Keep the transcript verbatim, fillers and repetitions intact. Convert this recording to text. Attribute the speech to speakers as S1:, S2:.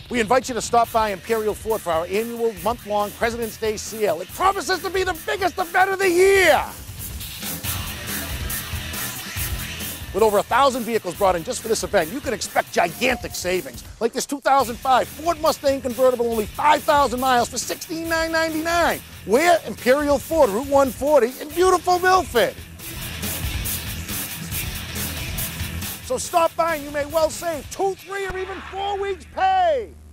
S1: We invite you to stop by Imperial Ford for our annual month-long President's Day sale. It promises to be the biggest event of the year. With over a thousand vehicles brought in just for this event, you can expect gigantic savings. Like this two thousand five Ford Mustang convertible, only five thousand miles for sixteen thousand nine hundred ninety-nine dollars. We're Imperial Ford, Route one forty in beautiful Milford. So stop by and you may well save two, three, or even four weeks' pay.